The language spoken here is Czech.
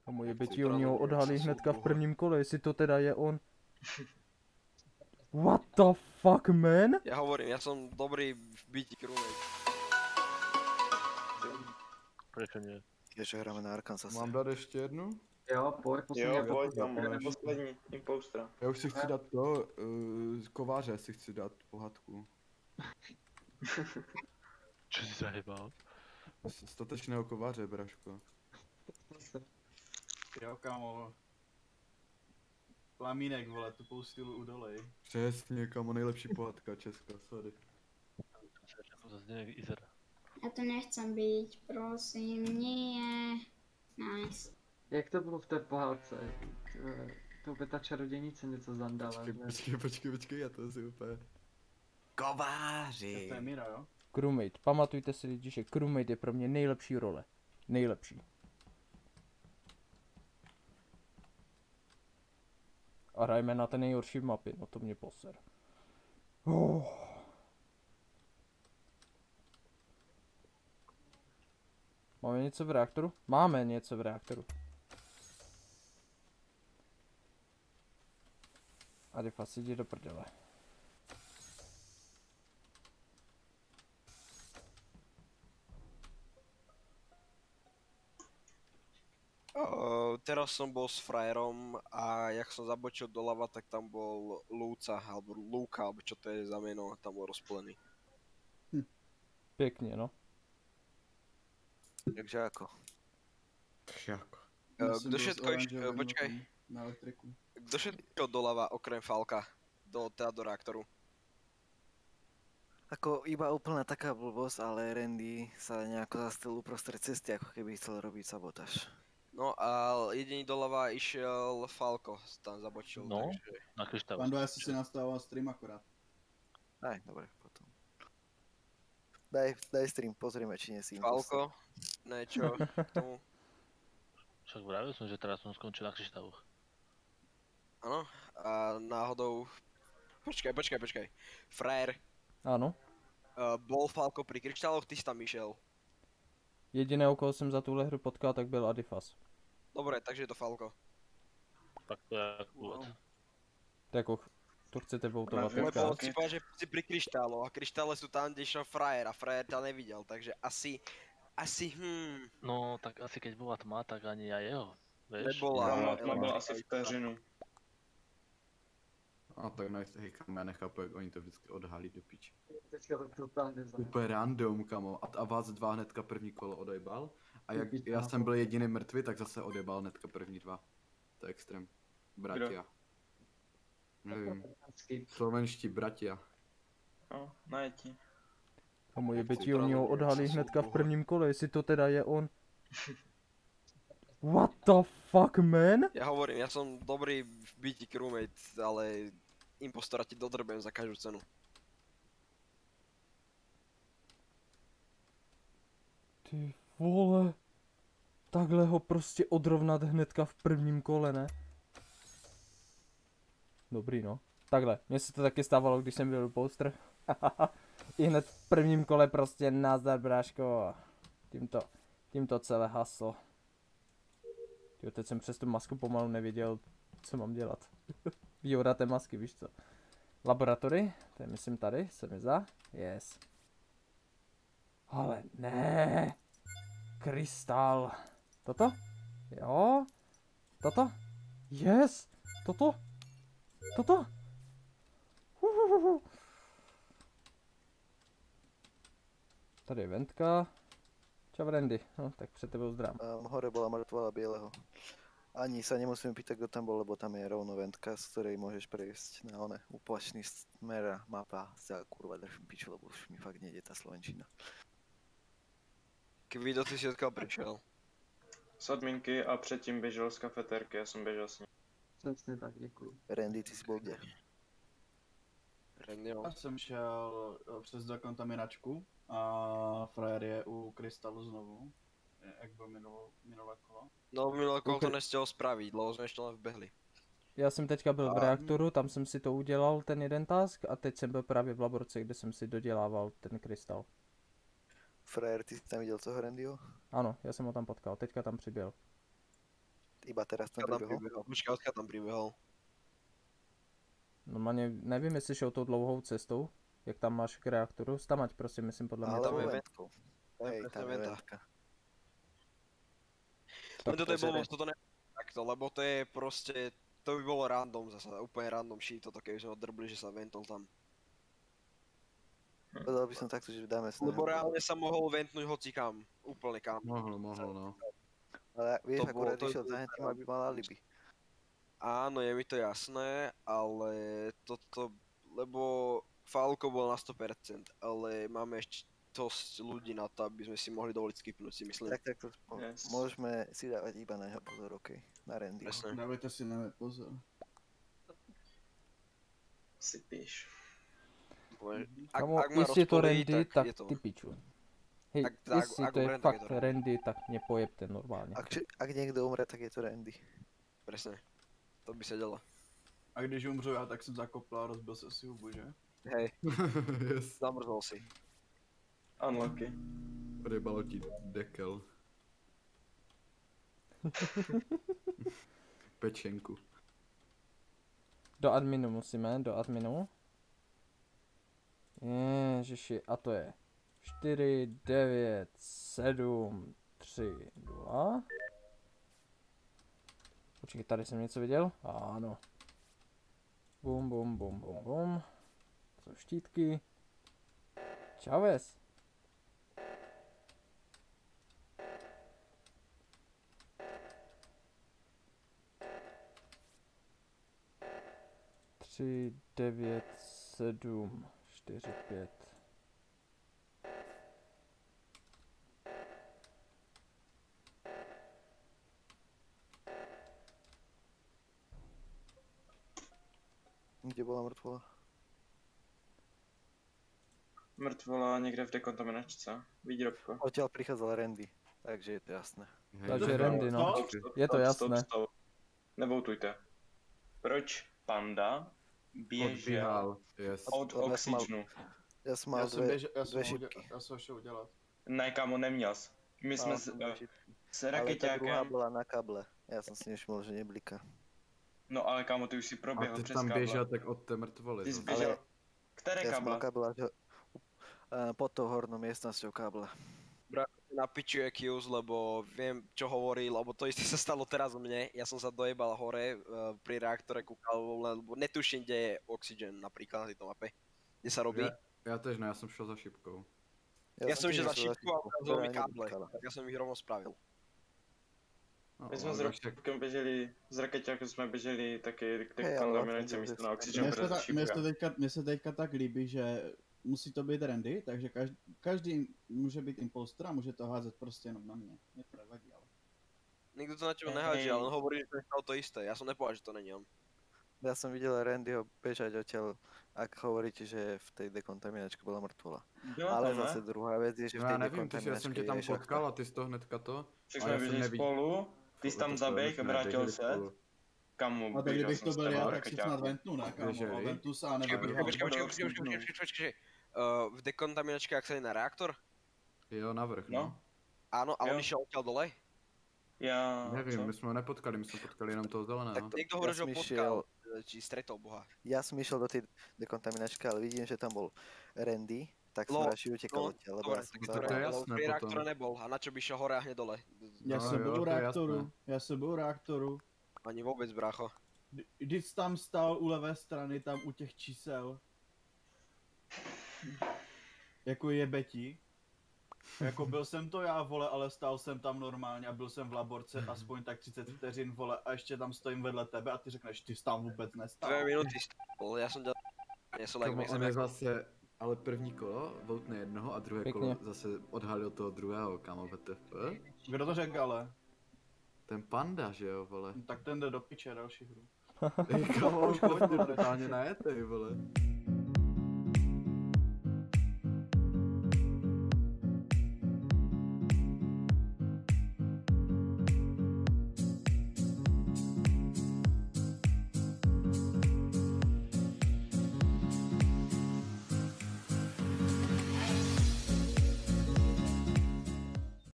A moje bytí oni ho odhalí hnedka v prvním kole, jestli to teda je on. What the fuck, man? Ja hovorím, ja som dobrý v byti crewmate. Prečo nie? Že hráme na Arkansas. Mám dát ještě jednu? Jo, pojď, poslední. Jo, pojď, tam tam máš. poslední, impostra. Já už si chci dát to, kováře si chci dát pohádku. Čo si zahybal? Statečného kováře, braško. Jo, kámo. Plamínek, vole, tupou stylu udolej. Přesně, kamo, nejlepší pohádka Česka, sorry. Ako zase nejak vyzerá. Já to nechcem být, prosím, nie. Nice. Jak to bylo v té pohádce? To by ta čarodějnice něco zandala. ne? Počkej, já to si úplně... To je Mira, jo? Crewmate, pamatujte si lidi, že crewmate je pro mě nejlepší role. Nejlepší. A hrajeme na té nejhorší mapy, no to mě poser. Máme něco v reaktoru? Máme něco v reaktoru. A Defas jdi do prdele. Teraz som bol s frajerom a jak som zabočil doľava, tak tam bol Lúca, alebo Lúka, alebo čo to je za meno, tam bol rozplený. Pěkně, no. Takže ako? Jako. Kdo všetko išiel, počkaj, Na elektriku. kdo všetko išiel doľava okrem Falka, do reaktoru? Ako iba úplná taká blbosť, ale Randy sa nejako zastavil uprostred cesty, ako keby chcel robiť sabotáž. No a jediný doľava išiel Falko, tam zabočil, No. takže... Na kryštálu. Pando, já si nastával stream akorát. Aj, dobre, potom. Daj stream, pozrieme, či nie si Falko, niečo k tomu. Však vravil som, že teraz som skončil na kryštáloch. Áno, a náhodou... Počkaj. Frajer, Ano. bol Falko pri kryštáloch, ty si tam išiel. Jediného, koho jsem za tuhle hru potkal, tak byl Adifas. Dobre, takže je to Falko. Tak to je jak úvod. To jako, to chcete voutovat. Lebo- Lebo si povedal, že si pri kryštáloch a kryštále sú tam, kde išiel frajer a frajer ťa nevidel, takže asi No, tak asi keď bola tma, tak ani ja jeho. Vieš? nebola. Tma byla asi vteřinu. A tak nice, hej, kamo, já nechápu, jak oni to vždycky odhalí do piči. Teďka to totálně zajímavé. Úplně random, kamo. A vás dva hnedka první kolo odejbal. A jak já jsem byl jediný mrtvý, tak zase odejbal hnedka první dva. To je extrém. Bratia. Nevím. Slovenští bratia. No, najeti. A moje bytí oni ho odhalí hnedka v prvním kole, jestli to teda je on. What the fuck, man? Ja hovorím, ja som dobrý v byti crewmate, ale impostora ti dodrbujem za každú cenu. Ty vole. Takhle ho prostě odrovnat hnedka v prvním kole, ne? Dobrý, no. Takhle, mně se to taky stávalo, když jsem byl poster. I hned v prvním kole prostě nazdar, bráško. Tímto celé haslo. Jo, teď jsem přes tu masku pomalu nevěděl, co mám dělat. Výhoda té masky, víš co? Laboratory, to je myslím tady, se mi zdá. Yes. Ale ne. Krystal. Toto? Jo. Toto? Yes. Toto? Toto? Tady je ventka. Čau Randy, no tak před tebou zdrám. Hore bola mŕtvola bieleho. Ani sa nemusíme pýtať, kto tam bol, lebo tam je rovno ventka, z ktorej môžeš prejsť na opačný smer a mapa. Kurva, držím piču, lebo už mi fakt nejde tá slovenčina. Kvido, ty si odkiaľ prišiel? Z adminky a předtím běžel z kafetérky, já jsem běžel s ním. Přesně tak, děkuji. Randy, ty si bol kde? Renio. Já jsem šel přes dekontaminačku a frajer je u krystalu znovu. Jak byl minulé kolo. No minulé kolo to nestihol spraviť, dlouho sme ešte len vbehli. Já jsem teďka byl v reaktoru, tam jsem si to udělal, ten jeden task, a teď jsem byl právě v laborce, kde jsem si dodělával ten krystal. Frajer, ty si tam videl toho Randyho? Ano, já jsem ho tam potkal, teďka tam přibyl. Iba teraz tam pribehol? Počkaj, odkiaľ tam pribehol? Normálně nevím, jestli šel tou dlouhou cestou, jak tam máš k reaktoru. Stamať prostě, myslím, podle mě. Alebo je ventkou. Hej, presne tam je venta. ventka. Len toto je takže blbosť, toto ne... takto, lebo to je proste... To by bolo random zasa, úplne random shit toto, keby sme odrbli, že sa ventol tam. Povedal by som takto, že dáme sa Lebo neventol. reálne sa mohol ventnúť hocikam, úplne kam. Mohol, no. Ale vieš, to bolo- akurát to- išiel za tým, aby mal alibi. Áno, je mi to jasné, ale toto... Lebo Falko bol na 100%, ale máme ešte dosť ľudí na to, aby sme si mohli dovoliť skipnúť, si myslím. Tak, Yes. môžeme si dávať iba na neho pozor, okej. Na Randy. Presne. Dávajte si na pozor. Si píš. Kamo, ak ma jestli je to rozpolí, Randy, tak je to. ty piču. Hej, Tak- jestli ak to je umrem, tak je fakt to Randy, tak mě pojebte normálně. Ak niekto umre, tak je to Randy. Presne. To by sedelo. A když umřu já, tak jsem zakopl a rozbil se si hubu, že? Hej, Yes. zamrzol si. Unlucky. Odjebalo ti dekel. Pečenku. Do adminu musíme, do adminu. Ježiši, a to je 4, 9, 7, 3, 2. Počkej, tady jsem něco viděl? Ano. Bum, bum, bum, bum, bum. To jsou štítky. Čaves. Tři, 9, 7, 4, 5. Kde bola mŕtvola? Mrtvola někde v dekontaminačce. Výrobko. Odtiaľ prichádzal Randy, takže je to jasné. Takže Randy, no. Je to jasné. Stop. Nevoutujte. Proč panda běžel Odbíhal, yes. od Lebo ja som mal- oxygenu? Ja som mal dve šipky. Já jsem ho šel udělat. Ne, kámo, neměl jsi. My jsme Mal s, som dve šipky. s Ale tá druhá rakeťákem, bola na kable. Ja som si nevšimol, že neblika. no ale kámo, ty už si A proběhl ty přes tam káble. běžel tak od té mrtvoly. Ty jsi no. běžel, Ale které Ja som mal káble? kable až pod tou hornou miestnosťou káble. Na piču je Qs, lebo viem, čo hovorí, lebo to isté sa stalo teraz mne. Ja som sa dojebal hore pri reaktore kúkal, lebo netuším, kde je oxygen napríklad na tejto mape. Kde sa robí. Já tež ne, já jsem šel za šipkou. Ja som išiel za tiež šipku a ukázal mi ktorá káble, neblikala. tak ja som ich rovno spravil. No, My jsme ale s tak- Robkem běželi, s rakeťákem jsme běželi taky k Hej, ale dekontaminaci vlastně místo to- na oxygen, Mně se, protože mně se teďka tak líbí, že musí to být Randy, takže každý může být impostor a může to házet prostě jenom na mě. Mě to nevadí, ale... Nikto to na teba Hej. nehádže, ale on hovorí, že to je stalo to isté. Ja som nepovedal, že to není on. Ja som videl Randyho bežať odtiaľ, ak hovoríte, že v tej dekontaminačke bola mrtvola. Byla Ale tam, zase ne? druhá vec je, že v No tej já nevím, ty, já jsem dekontaminačke tě tam je šachta. potkal a ty jsi to hnedka to. Však A jsme já jsem běželi neviděl. spolu, ty jsi tam zaběh, vrátil se, kam mu A tak kdybych to byl já, tak si rakeťáku. snad ventnu, ne kámo, a Běželi. ventu se a Počkej, neběhám. počkej. V dekontaminačke, ak sa je na reaktor? Jo, navrch, No. no. Áno, a on Jo. išiel odtiaľ dole? Já, Nevím, co? my jsme ho nepotkali, my jsme potkali jenom toho zeleného. Tak niekto hovorí, Ja že ho som potkal, išiel- či stretol boha. Ja som išiel do tej dekontaminačky, ale vidím, že tam bol Randy, tak som No, radšej utekal no, odtiaľ, lebo Dobre, ja som tak sa... to je lebo jasné pri potom. reaktore nebol. A na čo by išiel hore a hneď dole? Já No jsem jo, byl u to je reaktoru, jasné. já jsem byl u reaktoru. Ani vôbec, brácho. Když jsi tam stál u levé strany, tam u těch čísel, jako jebeti, jako byl jsem to já, vole, ale stál jsem tam normálně a byl jsem v laborce aspoň tak 30 vteřin, vole, a ještě tam stojím vedle tebe a ty řekneš, ty jsi tam vůbec nestál. 2 minúty stál, ja som ďal... Nie som like, On je zase, ale první kolo voutne jednoho a druhé Pěkně. kolo zase odhalil toho druhého, kámo, VTF. Kdo to řekl ale? Ten panda, že jo, vole. No, tak ten jde do piče další hru. Kámo, už to totálně najetej, vole.